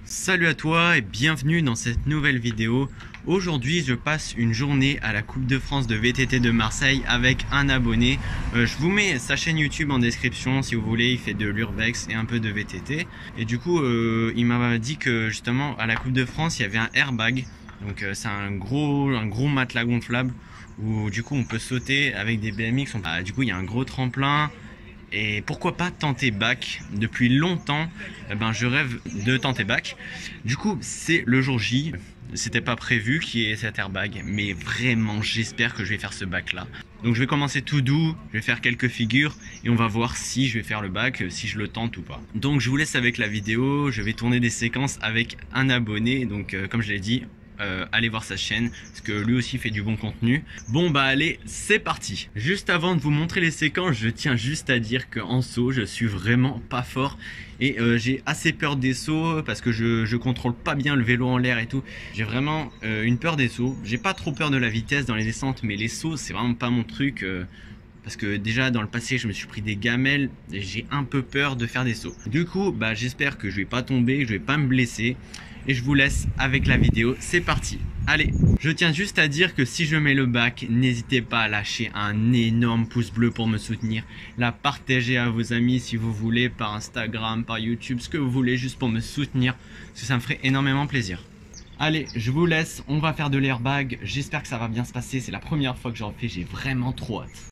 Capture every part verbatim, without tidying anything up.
Salut à toi et bienvenue dans cette nouvelle vidéo. Aujourd'hui je passe une journée à la Coupe de France de V T T de Marseille avec un abonné. euh, Je vous mets sa chaîne YouTube en description si vous voulez. Il fait de l'urbex et un peu de V T T. Et du coup euh, il m'a dit que justement à la Coupe de France il y avait un airbag. Donc euh, c'est un gros, un gros matelas gonflable où du coup on peut sauter avec des B M X. Ah, du coup il y a un gros tremplin. Et pourquoi pas tenter bac? Depuis longtemps, eh ben, je rêve de tenter bac. Du coup, c'est le jour J. C'était pas prévu qu'il y ait cet airbag, mais vraiment, j'espère que je vais faire ce bac là. Donc je vais commencer tout doux, je vais faire quelques figures et on va voir si je vais faire le bac, si je le tente ou pas. Donc je vous laisse avec la vidéo, je vais tourner des séquences avec un abonné. Donc euh, comme je l'ai dit, Euh, allez voir sa chaîne parce que lui aussi fait du bon contenu. Bon bah allez, c'est parti. Juste avant de vous montrer les séquences, je tiens juste à dire que en saut je suis vraiment pas fort et euh, j'ai assez peur des sauts parce que je, je contrôle pas bien le vélo en l'air et tout. J'ai vraiment euh, une peur des sauts. J'ai pas trop peur de la vitesse dans les descentes, mais les sauts c'est vraiment pas mon truc. euh, Parce que déjà dans le passé je me suis pris des gamelles et j'ai un peu peur de faire des sauts. Du coup bah j'espère que je vais pas tomber, que je vais pas me blesser. Et je vous laisse avec la vidéo, c'est parti. Allez, je tiens juste à dire que si je mets le bac, n'hésitez pas à lâcher un énorme pouce bleu pour me soutenir. La partager à vos amis si vous voulez, par Instagram, par YouTube, ce que vous voulez, juste pour me soutenir. Parce que ça me ferait énormément plaisir. Allez, je vous laisse, on va faire de l'airbag. J'espère que ça va bien se passer, c'est la première fois que j'en fais, j'ai vraiment trop hâte.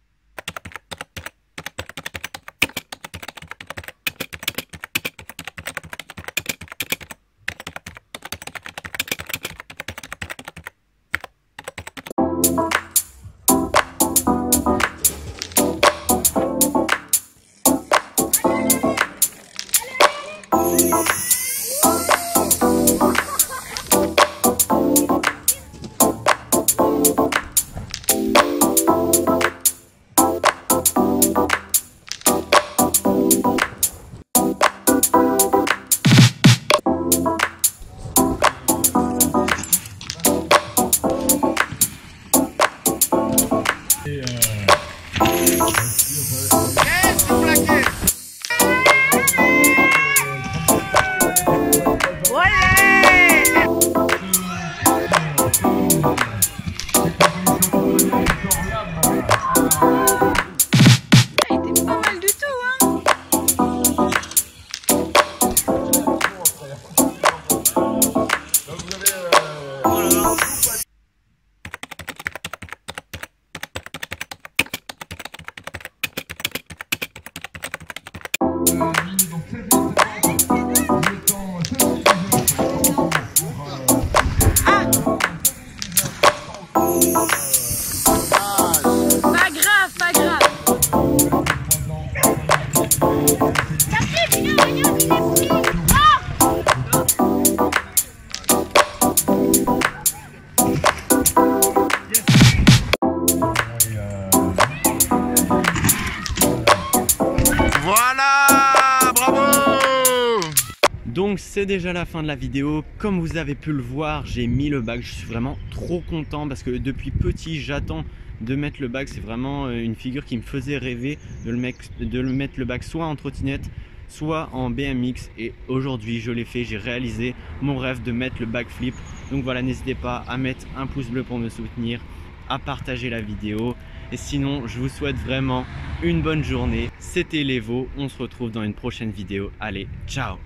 Donc c'est déjà la fin de la vidéo. Comme vous avez pu le voir, j'ai mis le bac. Je suis vraiment trop content parce que depuis petit j'attends de mettre le bac. C'est vraiment une figure qui me faisait rêver de le mettre, de le mettre le bac soit en trottinette soit en B M X, et aujourd'hui je l'ai fait, j'ai réalisé mon rêve de mettre le backflip. Donc voilà, n'hésitez pas à mettre un pouce bleu pour me soutenir, à partager la vidéo, et sinon je vous souhaite vraiment une bonne journée. C'était Levo, on se retrouve dans une prochaine vidéo. Allez, ciao.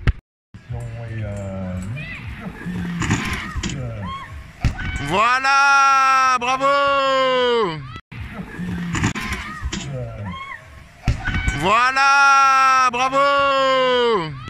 Voilà, bravo. Voilà, bravo.